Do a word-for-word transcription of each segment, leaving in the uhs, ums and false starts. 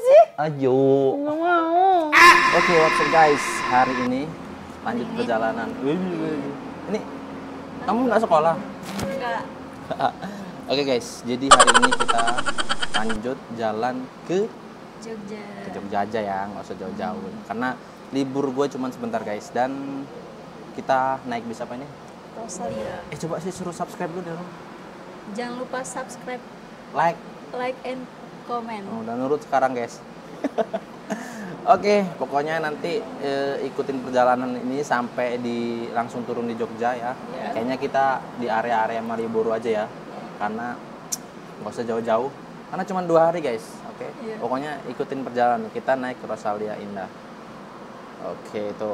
sih? Ayo. Nggak mau. Oke, what's up guys? Hari ini lanjut perjalanan. Ini kamu nggak sekolah? Enggak. Oke guys, jadi hari ini kita lanjut jalan ke Jogja. ke Jogja aja ya, nggak usah jauh-jauh. Karena libur gue cuma sebentar guys, dan kita naik bis apa ini? Rosalia. Eh coba sih suruh subscribe dulu dong. Jangan lupa subscribe, Like. like and comment. Oh, udah nurut sekarang guys. Oke, pokoknya nanti e, ikutin perjalanan ini sampai di langsung turun di Jogja ya. Ya. Kayaknya kita di area-area Malioboro aja ya, karena nggak usah jauh-jauh. Karena cuma dua hari guys. Oke, Ya. pokoknya ikutin perjalanan kita naik ke Rosalia Indah. Oke itu.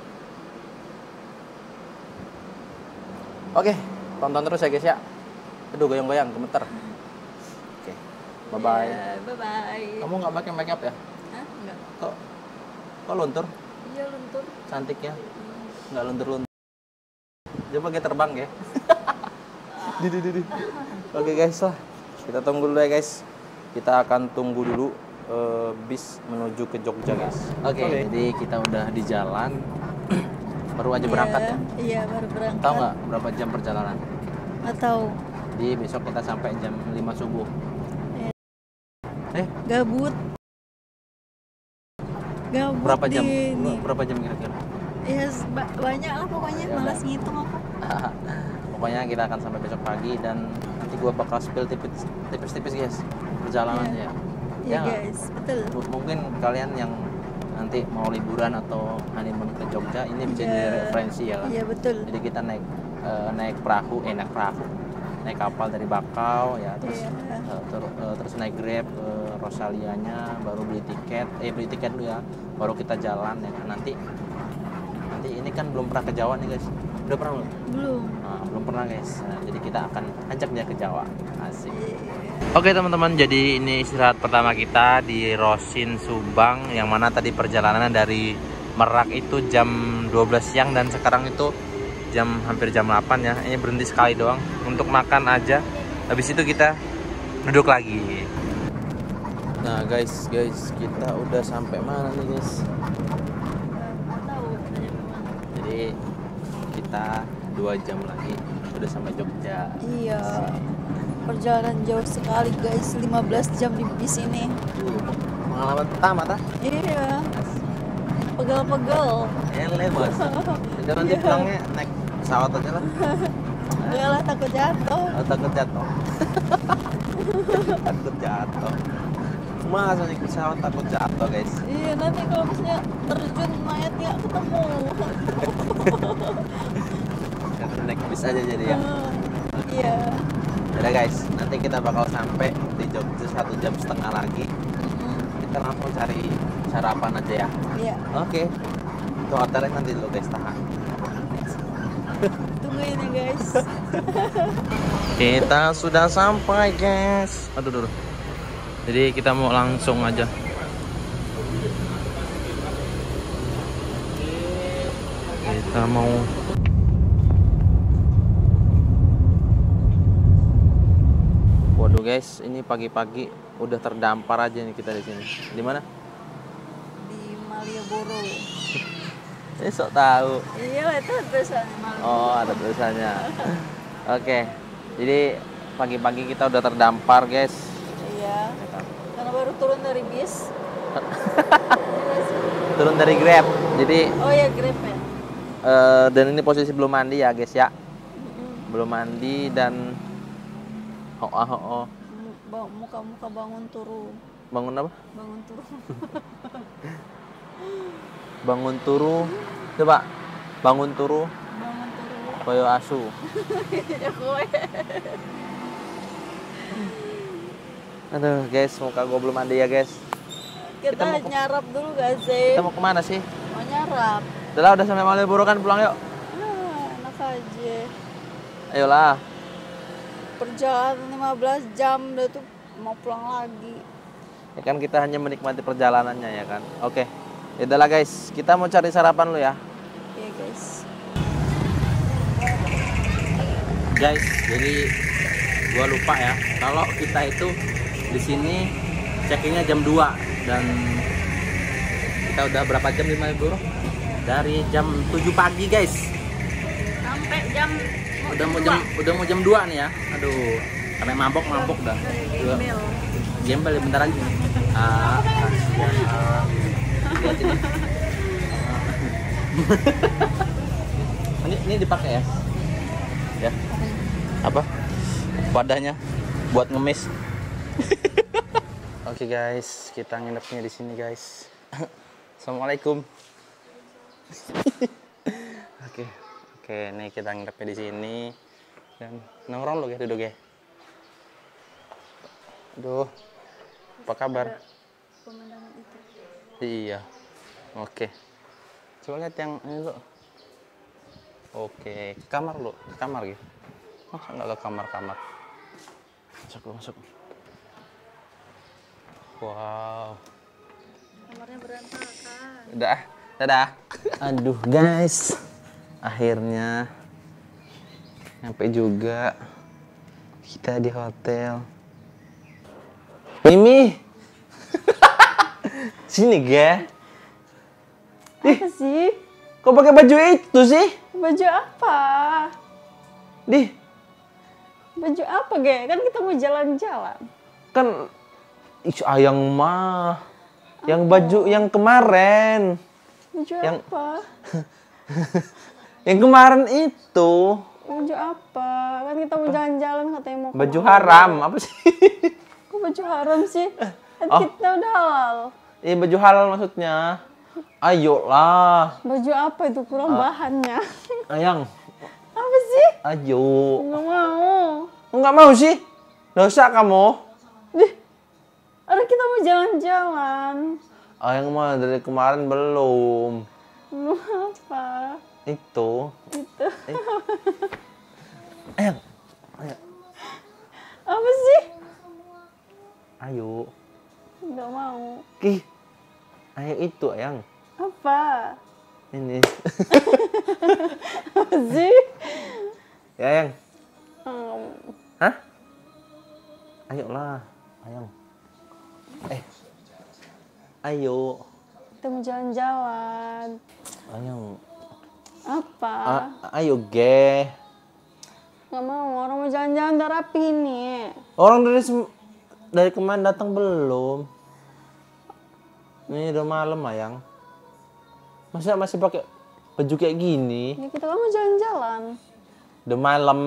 Oke, tonton terus ya guys ya. Aduh goyang-goyang, gemeter. Oke, bye bye. Ya, bye bye. Kamu nggak pakai makeup ya? Hah? Enggak. Kok kok luntur? Iya luntur. Cantik ya? Nggak luntur-luntur. Coba kita terbang ya. Di, di, di, di. Oke guys lah, kita tunggu dulu ya guys. Kita akan tunggu dulu uh, bis menuju ke Jogja guys. Oke, okay, jadi kita udah di jalan. Baru aja berangkat ya? Iya baru berangkat. Tahu nggak berapa jam perjalanan? Nggak tahu. Jadi besok kita sampai jam lima subuh. Ya. Eh? Gabut. Gabut Berapa jam? di ini. Berapa jam kira-kira? Ya ba- banyak lah pokoknya, Ya, malas udah. ngitung aku. Pokoknya kita akan sampai besok pagi dan nanti gua bakal spill tipis- tipis-tipis guys perjalanannya ya. Iya nggak? guys, betul. M- Mungkin kalian yang nanti mau liburan atau honeymoon ke Jogja ini bisa Iya. jadi referensi ya lah. Iya betul. Jadi kita naik eh, naik perahu, eh naik perahu, naik kapal dari Bakau ya, terus Iya. eh, ter- eh, terus naik Grab ke Rosalianya, baru beli tiket, eh beli tiket dulu ya, baru kita jalan ya kan. Nanti nanti ini kan belum pernah ke Jawa nih guys. Udah pernah belum? Belum. Nah, belum pernah guys. Nah, jadi kita akan ajak dia ke Jawa. Asik. Iya. Oke teman-teman, jadi ini istirahat pertama kita di Rosin Subang, yang mana tadi perjalanan dari Merak itu jam dua belas siang dan sekarang itu jam hampir jam delapan ya. Ini berhenti sekali doang untuk makan aja. Habis itu kita duduk lagi. Nah guys, guys kita udah sampai mana nih guys? Nggak tahu dari mana. Jadi kita dua jam lagi udah sampai Jogja. Iya. Perjalanan jauh sekali guys, lima belas jam di bis ini. Tuh, pengalaman pertama tah? Iya. Pegel-pegel. Ele bos. Jadi nanti Iya. pulangnya naik pesawat aja lah. Enggak lah, takut jatuh. Oh, takut jatuh. Takut jatuh. Masa naik pesawat takut jatuh guys? Iya, nanti kalau misalnya terjun mayatnya ketemu. Kita naik bis aja jadi ya. Iya. Udah guys, nanti kita bakal sampai di Jogja satu jam setengah lagi. Kita langsung cari sarapan aja ya. Iya. Oke. Itu hotelnya nanti dulu guys, tahan. Tungguin ya guys. Kita sudah sampai guys. Aduh, aduh. Jadi kita mau langsung aja. Kita mau. Waduh guys, ini pagi-pagi udah terdampar aja nih kita di sini. Di mana? Di Malioboro. Eh, sok tahu. Iya, itu tulisannya Malioboro. Oh, ada tulisannya. Oke. Jadi pagi-pagi kita udah terdampar, guys. Iya. Karena baru turun dari bis. Turun dari Grab. Jadi Oh ya, Grab ya. eh, dan ini posisi belum mandi ya, guys ya. Mm-mm. Belum mandi dan oh, oh, oh. Ba- Muka-muka bangun turu. Bangun apa? Bangun turu. Bangun turu. Coba. Bangun turu Bangun turu. koyo asu. Ya kowe. Aduh, guys, muka gue belum mandi ya, guys. Kita, Kita mau ke- nyarap dulu gak sih? Kita mau kemana sih? Mau nyarap. Udah lah, udah sampai Malioboro kan, pulang yuk. Nah, enak aja. Ayolah. Perjalanan lima belas jam udah tuh mau pulang lagi. Ya kan kita hanya menikmati perjalanannya ya kan. Oke. Ya udahlah guys, kita mau cari sarapan lu ya. Iya guys. Guys, jadi gua lupa ya. Kalau kita itu di sini check-innya jam dua. Dan kita udah berapa jam nih bro? Dari jam tujuh pagi guys. Sampai jam Udah mau jam udah mau jam dua nih ya. Aduh, sampai mabok-mabok dah. gembel. Gembel ya, bentar lagi. Ah, kasihan. Ah. Lihat ini. ini ini dipakai ya? Ya. Apa? Wadahnya buat ngemis. Oke guys, kita nginepnya di sini guys. Assalamualaikum. Oke, oke, nih kita nginepnya di sini dan nongkrong lo ya, duduk ya. Aduh, apa kabar? Pemandangan itu. Iya, oke. Coba lihat yang ini lo. Oke, ke kamar lo, ke kamar gitu. Masa nggak ke kamar-kamar? Masuk, masuk. Wow. Kamarnya berantakan. Udah, dadah. Aduh guys, akhirnya nyampe juga kita di hotel. Mimi, sini ga? Apa sih? Kok pakai baju itu sih? Baju apa? Di, Baju apa, Ge? Kan kita mau jalan-jalan. kan ih, ayang mah. Yang baju yang kemarin. Baju Yang- apa? Yang kemarin itu. Baju apa? Kan kita mau jalan-jalan katanya mau Baju kemana. haram, apa sih? Kok baju haram sih? Kan Oh. kita udah halal. Iya, baju halal maksudnya. Ayolah. Baju apa itu? Kurang Ah. bahannya. Ayang, Apa sih? ayo. Nggak mau. Enggak mau sih? Dosa kamu. Dih, ada kita mau jalan-jalan. Ayang mah dari kemarin belum. Belum apa? Itu. Itu. Ayang, ayo. Apa sih? Ayo. Nggak mau. Ki. Ayo itu, Ayang. Apa? Ini. Apa sih? Ya, Ayang. Hmm, Hah? Ayolah, Ayang. Eh. Ayo. kita mau jalan-jalan. Ayang. Apa? A- ayo, ge. Nggak mau. Orang mau jalan-jalan udah rapi nih. Orang dari sem- dari kemarin datang belum? Ini udah malam, Ayang. Masa masih pakai baju kayak gini? Ya, kita kan mau jalan-jalan. Udah malam.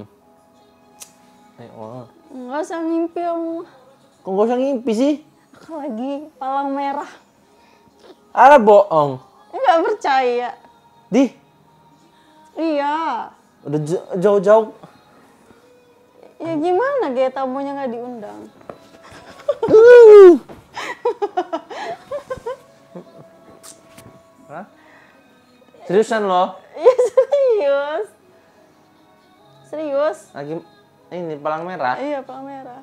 Ayo, oh. Nggak usah ngimpi om. Kok gak usah ngimpi sih? Aku lagi palang merah. Ada bohong. Nggak percaya. Di, Iya. udah j- jauh-jauh. Ya gimana Ge, tamunya nggak diundang? Hah? Seriusan loh? Iya serius. Serius. Lagi ini palang merah. Iya palang merah.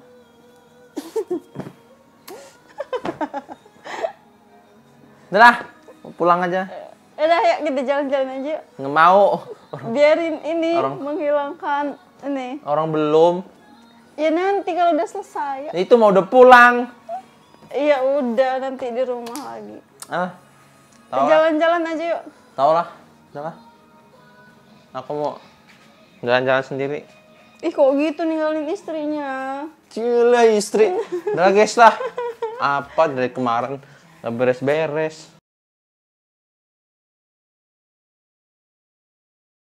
Udah lah, pulang aja. Udah ya kita jalan-jalan aja. Yuk. Nggak mau. Biarin ini Orang- menghilangkan ini. Orang belum. Ya nanti kalau udah selesai. Itu mau udah pulang. Iya udah nanti di rumah lagi. Ah, Kita tau lah. jalan-jalan aja yuk. Tau lah. Udah lah. Aku mau jalan-jalan sendiri. Ih kok gitu ninggalin istrinya. Cila istri. Udah lah guys lah. Apa dari kemarin? Gak beres-beres.